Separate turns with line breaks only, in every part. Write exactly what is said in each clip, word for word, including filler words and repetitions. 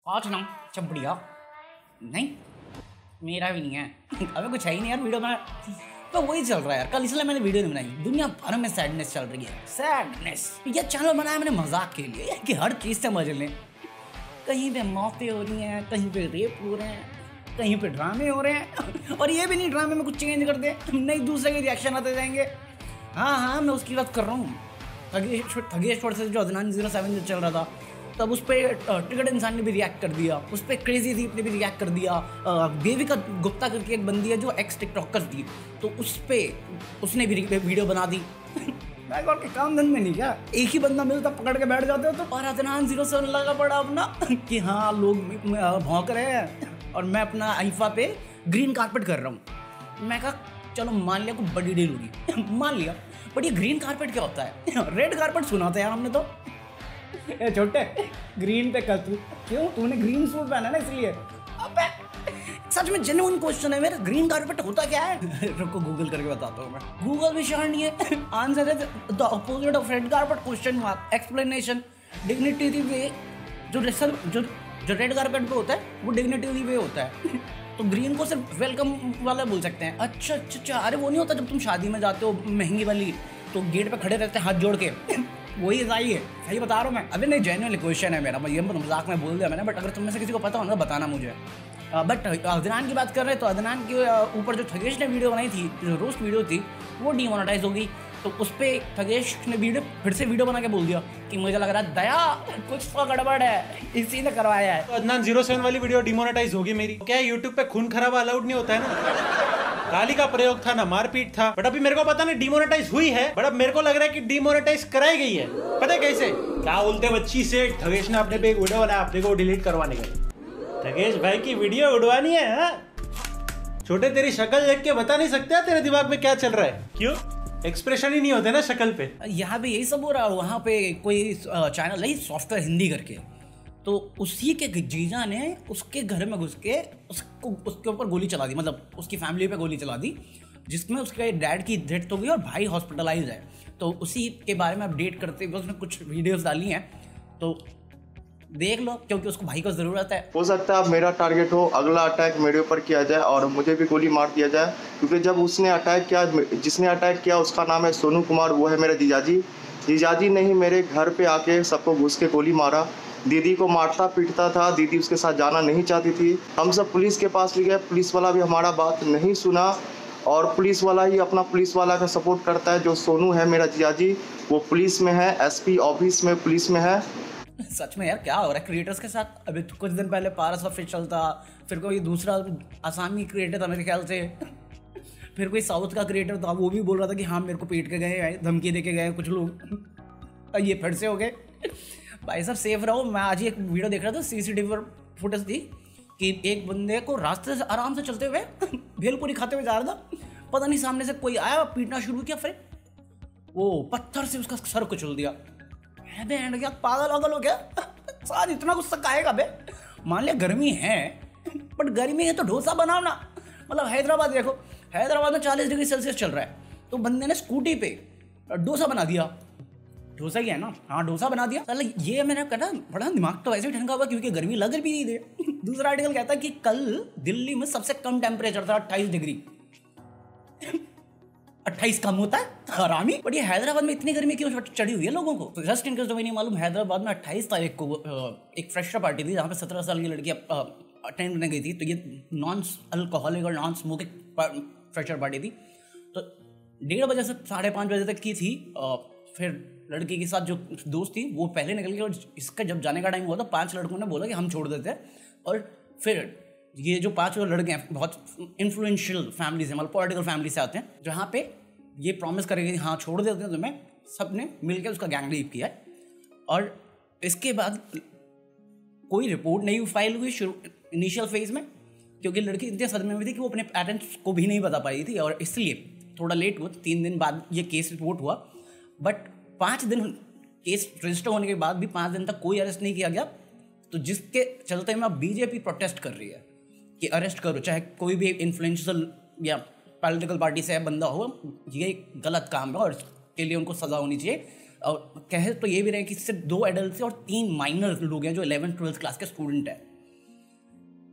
आज ना सब बढ़िया नहीं मेरा भी नहीं है अबे कुछ है ही नहीं यार वीडियो में तो वही चल रहा है यार। कल इसलिए मैंने वीडियो नहीं बनाई। दुनिया भर में सैडनेस चल रही है। सैडनेस ये चैनल बनाया मैंने मजाक के लिए कि हर चीज़ से मजे लें। कहीं पे मौतें हो रही हैं, कहीं पे रेप हो रहे हैं, कहीं पे ड्रामे हो रहे हैं और ये भी नहीं ड्रामे में कुछ चेंज कर दे, नहीं दूसरे के रिएक्शन आते जाएंगे। हाँ हाँ मैं उसकी बात कर रहा हूँ। थगेश थगेश से जो अदनान जीरो सेवन चल रहा था तब उस पर टिकट इंसान ने भी रिएक्ट कर दिया, उस पर क्रेजी दीप ने भी रिएक्ट कर दिया। देविका गुप्ता करके एक बंदी है जो एक्स टिकटॉकर थी, तो उस पर उसने भी वीडियो बना दी। मैं और के काम धंधे में नहीं क्या, एक ही बंदा मिलता पकड़ के बैठ जाते हो। तो और अदनान जीरो सेवन लगा पड़ा अपना कि हाँ लोग भौंक रहे हैं और मैं अपना आईफा पे ग्रीन कारपेट कर रहा हूँ। मैं कहा चलो मान लिया कोई बड़ी डील होगी मान लिया, बट ये ग्रीन कारपेट क्या होता है? रेड कारपेट सुना था यार हमने तो। ए छोटे ग्रीन पे कर तू क्यों? तूने ग्रीन सूट पहना ना इसलिए। अबे सच में जेन्युइन क्वेश्चन है मेरा, ग्रीन कारपेट होता क्या है? रुको गूगल करके बताता हूँ मैं। गूगल भी श्योर नहीं है। आंसर है the opposite of red carpet question mark explanation dignity way. जो जो जो रेड कारपेट पे होता है वो डिग्निटी वे होता है। तो ग्रीन को सिर्फ वेलकम वाला बोल सकते हैं। अच्छा अच्छा अच्छा अरे वो नहीं होता जब तुम शादी में जाते हो महंगी वाली, तो गेट पे खड़े रहते हैं हाथ जोड़ के, वही सही है। सही बता रहा हूँ मैं। अभी नहीं जेन्युइन क्वेश्चन है मेरा, ये मजाक में बोल दिया मैंने, बट अगर तुम में से किसी को पता हो ना बताना मुझे। बट अदनान की बात कर रहे हैं तो अदनान के ऊपर जो थगेश ने वीडियो बनाई थी, जो रोस्ट वीडियो थी, वो डीमोनेटाइज हो गई। तो उस पर थगेश ने वीडियो फिर से वीडियो बना के बोल दिया कि मुझे लग रहा है दया कुछ तो गड़बड़ है, इसी ने करवाया है।
तो अदनान जीरो सेवन वाली वीडियो डिमोनेटाइज होगी मेरी। क्या यूट्यूब पे खून खराबा अलाउड नहीं होता है ना? गाली का प्रयोग था ना मारपीट था, बट अभी मेरे को पता नहीं डिमोनेटाइज हुई है, बट अब मेरे को लग रहा है कि डिमोनेटाइज कराई गई है। पता है कैसे? क्या बोलते बच्ची से थगेश ने अपने पे एक वीडियो बनाया अपने को डिलीट करवाने का। थगेश भाई की वीडियो उड़वानी है हा? छोटे तेरी शक्ल देख के बता नहीं सकते तेरे दिमाग में क्या चल रहा है? क्यों एक्सप्रेशन ही नहीं होते ना शक्ल पे।
यहाँ पे यही सब हो रहा है। वहाँ पे कोई चैनल है सॉफ्टवेयर हिंदी करके, तो उसी के जीजा ने उसके घर में घुस के उसको उसके ऊपर गोली चला दी, मतलब उसकी फैमिली पे गोली चला दी, जिसमें उसके डैड की डेथ हो गई और भाई हॉस्पिटलाइज है। तो उसी के बारे में अपडेट करते हुए उसने कुछ वीडियोस डाली हैं, तो देख लो क्योंकि उसको भाई को ज़रूरत है।
हो सकता है अब मेरा टारगेट हो, अगला अटैक मेरे ऊपर किया जाए और मुझे भी गोली मार दिया जाए, क्योंकि जब उसने अटैक किया, जिसने अटैक किया उसका नाम है सोनू कुमार, वो है मेरे जीजाजी। जीजाजी ने ही मेरे घर पे आके सबको घुस के गोली मारा, दीदी को मारता पीटता था, दीदी उसके साथ जाना नहीं चाहती थी। हम सब पुलिस के पास भी गए, पुलिस वाला भी हमारा बात नहीं सुना और पुलिस वाला ही अपना पुलिस वाला का सपोर्ट करता है। जो सोनू है मेरा जीजाजी वो पुलिस में है, एसपी ऑफिस में पुलिस में है।
सच में यार क्या हो रहा है क्रिएटर्स के साथ? अभी कुछ दिन पहले पारस ऑफिशियल था, फिर कोई दूसरा आसामी क्रिएटर था मेरे ख्याल से, फिर कोई साउथ का क्रिएटर था, वो भी बोल रहा था कि हाँ मेरे को पीट के गए, धमकी दे के गए कुछ लोग। ये फिर से हो गए। भाई साहब सेफ रहो। मैं आज ही एक वीडियो देख रहा था, सीसीटीवी पर फुटेज थी कि एक बंदे को रास्ते से आराम से चलते हुए भेलपुरी खाते हुए जा रहा था, पता नहीं सामने से कोई आया पीटना शुरू किया, फिर वो पत्थर से उसका सर कुचल दिया। है क्या पागल वागल हो गया? साथ इतना गुस्सा काहेगा बे? मान लिया गर्मी है, बट गर्मी है तो डोसा बनाओ ना। मतलब हैदराबाद देखो, हैदराबाद में चालीस डिग्री सेल्सियस चल रहा है, तो बंदे ने स्कूटी पे डोसा बना दिया। डोसा ही है ना? हाँ डोसा बना दिया। चल ये मैंने कहना बड़ा दिमाग तो वैसे ही ठनका हुआ क्योंकि गर्मी लग भी नहीं दे। दूसरा आर्टिकल कहता है कि कल दिल्ली में सबसे कम टेम्परेचर था अट्ठाईस डिग्री। अट्ठाईस कम होता है हरामी। बट ये हैदराबाद में इतनी गर्मी क्यों चढ़ी हुई है लोगों को? तो जस्ट इनकेस तो नहीं मालूम, हैदराबाद में अट्ठाईस तारीख को एक फ्रेशर पार्टी थी जहाँ पे सत्रह साल की लड़की अटेंड करने गई थी। तो ये नॉन अल्कोहलिक और नॉन स्मोकिंग फ्रेशर पार्टी थी। तो डेढ़ बजे से साढ़े पाँच बजे तक की थी। फिर लड़की के साथ जो दोस्त थी वो पहले निकल गई और इसका जब जाने का टाइम हुआ तो पांच लड़कों ने बोला कि हम छोड़ देते हैं। और फिर ये जो पांच लड़के हैं बहुत इन्फ्लुएंशियल फैमिली से, मतलब पॉलिटिकल फैमिली से आते हैं, जहाँ पे ये प्रॉमिस करेंगे कि हाँ छोड़ देते हैं तुम्हें। सब ने मिलकर उसका गैंग रेप किया है और इसके बाद कोई रिपोर्ट नहीं फाइल हुई शुरू इनिशियल फेज में, क्योंकि लड़की इतने सदमे में थी कि वो अपने पेरेंट्स को भी नहीं बता पाई थी और इसलिए थोड़ा लेट हुआ। तीन दिन बाद ये केस रिपोर्ट हुआ, बट पाँच दिन केस रजिस्टर होने के बाद भी पाँच दिन तक कोई अरेस्ट नहीं किया गया। तो जिसके चलते में बीजेपी प्रोटेस्ट कर रही है कि अरेस्ट करो, चाहे कोई भी इन्फ्लुएंशियल या पॉलिटिकल पार्टी से बंदा हो, ये गलत काम है और इसके लिए उनको सज़ा होनी चाहिए। और कहे तो ये भी रहे कि सिर्फ दो एडल्ट और तीन माइनर लोग हैं जो इलेवेंथ ट्वेल्थ क्लास के स्टूडेंट हैं।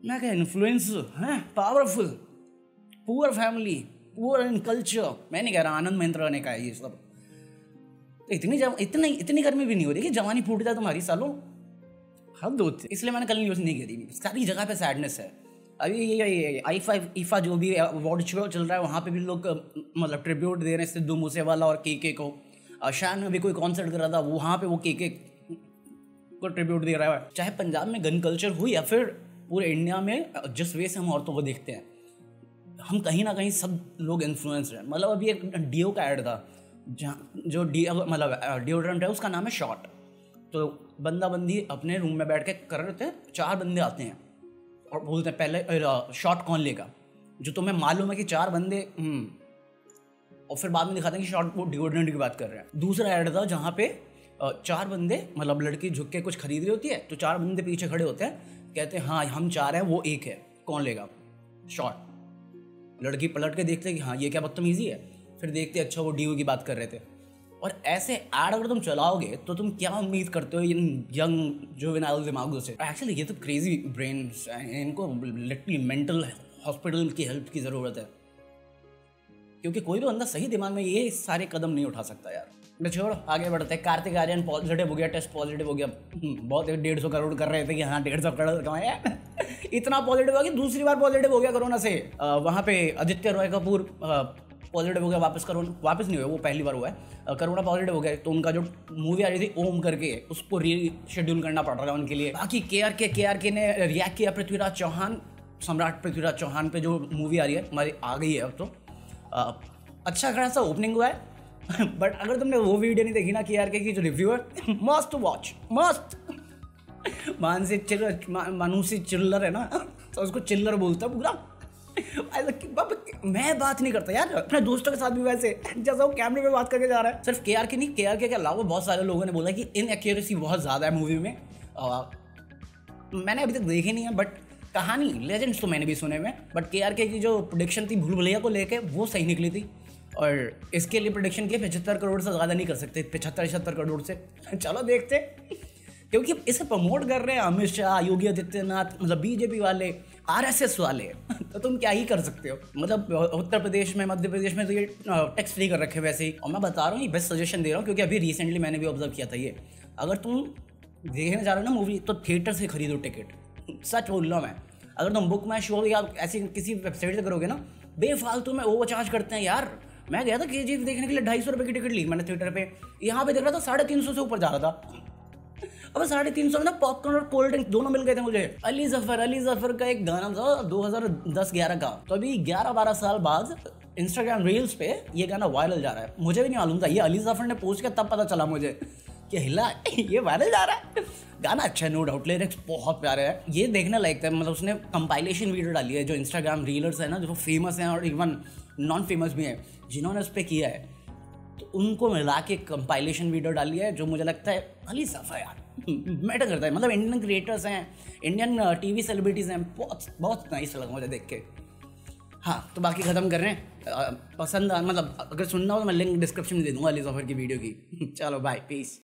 मैं क्या इन्फ्लुएंस हैं, powerful, poor family, poor in culture. मैं नहीं कह रहा आनंद महिंद्रा ने कहा ये सब। तो इतनी जब इतनी इतनी गर्मी भी नहीं हो रही कि जवानी फूट जाए तुम्हारी सालों, हद होती। इसलिए मैंने कल न्यूज़ नहीं करी। सारी जगह पे सैडनेस है। अभी ये आई फाइव ईफा जो भी अवार्ड शो चल रहा है वहाँ पे भी लोग मतलब ट्रिब्यूट दे रहे हैं सिद्धू मूसेवाला और के के को। शान में भी कोई कॉन्सर्ट कर रहा था, वहाँ पे वो के के को ट्रिब्यूट दे रहा है। चाहे पंजाब में गन कल्चर हुई या फिर पूरे इंडिया में जिस वे से हम औरतों को देखते हैं, हम कहीं ना कहीं सब लोग इन्फ्लुएंस हैं। मतलब अभी एक डीओ का ऐड था जहाँ जो डी मतलब डिओड्रेंट है उसका नाम है शॉट। तो बंदा बंदी अपने रूम में बैठ के कर रहे थे, चार बंदे आते हैं और बोलते हैं पहले शॉट कौन लेगा, जो तुम्हें मालूम है कि चार बंदे, और फिर बाद में दिखाते हैं कि शॉट वो डिओड्रेंट की बात कर रहे हैं। दूसरा ऐड था जहाँ पे चार बंदे मतलब लड़की झुक के कुछ खरीद रही होती है, तो चार बंदे पीछे खड़े होते हैं, कहते हैं हाँ हम चार हैं वो एक है, कौन लेगा शॉट। लड़की पलट के देखते हैं कि हाँ ये क्या बदतमीजी है, फिर देखते अच्छा वो डीओ की बात कर रहे थे। और ऐसे ऐड अगर तुम चलाओगे तो तुम क्या उम्मीद करते हो इन यंग जुवेनाइल दिमागों से। एक्चुअली ये तो क्रेजी ब्रेन्स, इनको लिटरली मेंटल हॉस्पिटल की हेल्प की ज़रूरत है, क्योंकि कोई भी बंदा सही दिमाग में ये सारे कदम नहीं उठा सकता यार। मैं छोड़ आगे बढ़ते हैं। कार्तिक आर्यन पॉजिटिव हो गया, टेस्ट पॉजिटिव हो गया। बहुत डेढ़ सौ करोड़ कर रहे थे कि हाँ डेढ़ सौ करोड़ कमाए इतना पॉजिटिव हो गया, दूसरी बार पॉजिटिव हो गया कोरोना से। वहाँ पे आदित्य रॉय कपूर पॉजिटिव हो गया, वापस करोना वापस नहीं हुआ, वो पहली बार हुआ है, कोरोना पॉजिटिव हो गया। तो उनका जो मूवी आ रही थी ओम करके, उसको री शेड्यूल करना पड़ रहा है उनके लिए। बाकी के आर के के आर के ने रिएक्ट किया पृथ्वीराज चौहान, सम्राट पृथ्वीराज चौहान पे जो मूवी आ रही है हमारी आ गई है अब तो। आ, अच्छा खासा ओपनिंग हुआ है बट अगर तुमने वो वीडियो नहीं देखी ना के आर के की जो रिव्यू है, मस्त वॉच मस्त। मानसी चिल्लर मानुसी चिल्लर है ना, तो उसको चिल्लर बोलता है पूरा। मैं बात नहीं करता यार अपने दोस्तों के साथ भी वैसे जैसा वो कैमरे पे बात करके जा रहा है। सिर्फ के आर के नहीं, के आर के के अलावा बहुत सारे लोगों ने बोला कि इनएक्यूरेसी बहुत ज़्यादा है मूवी में। आ, मैंने अभी तक देखी नहीं है बट कहानी लेजेंड्स तो मैंने भी सुने हुए, बट के आर के की जो प्रोडिक्शन थी भूल भुलैया को लेके वो सही निकली थी। और इसके लिए प्रोडिक्शन किए पचहत्तर करोड़ से ज़्यादा नहीं कर सकते, पचहत्तर छहत्तर करोड़ से। चलो देखते, क्योंकि इसे प्रमोट कर रहे हैं अमित शाह, योगी आदित्यनाथ, मतलब बीजेपी वाले, आरएसएस वाले तो तुम क्या ही कर सकते हो। मतलब उत्तर प्रदेश में, मध्य प्रदेश में तो ये टैक्स फ्री कर रखे वैसे ही। और मैं बता रहा हूँ ये बेस्ट सजेशन दे रहा हूँ, क्योंकि अभी रिसेंटली मैंने भी ऑब्जर्व किया था ये। अगर तुम देखने जा रहे हो ना मूवी तो थिएटर से खरीदो टिकट, सच बोल रहा हूँ मैं। अगर तुम बुक माई शो या ऐसी किसी वेबसाइट से करोगे ना, बेफालतू में ओवर चार्ज करते हैं यार। मैं गया था के जी एफ देखने के लिए, ढाई सौ रुपये की टिकट ली मैंने थिएटर पे, यहाँ पे देख रहा था साढ़े तीन सौ से ऊपर जा रहा था। अब साढ़े तीन सौ में ना पॉपकॉर्न और कोल्ड ड्रिंक दोनों मिल गए थे मुझे। अली जफर अली जफर का एक गाना था दो हज़ार दस ग्यारह का, तो अभी ग्यारह बारह साल बाद इंस्टाग्राम रील्स पे ये गाना वायरल जा रहा है। मुझे भी नहीं मालूम था, ये अली जफर ने पोस्ट किया तब पता चला मुझे कि हिला ये वायरल जा रहा है। गाना अच्छा है नो डाउट, लिरिक्स बहुत प्यारे हैं, ये देखने लायक था। मतलब उसने कंपाइलेशन वीडियो डाली है, जो इंस्टाग्राम रीलर्स है ना जो फेमस हैं और इवन नॉन फेमस भी हैं जिन्होंने उस पर किया है, तो उनको मिला के कंपाइलेशन वीडियो डाली है, जो मुझे लगता है अली जफर यार मैटर करता है। मतलब इंडियन क्रिएटर्स हैं, इंडियन टीवी सेलिब्रिटीज़ हैं, बहुत बहुत नाइस लगा मुझे देख के। हाँ तो बाकी ख़त्म कर रहे हैं। पसंद मतलब अगर सुनना हो तो मैं लिंक डिस्क्रिप्शन में दे दूँगा अली जफर की वीडियो की। चलो बाय, पीस।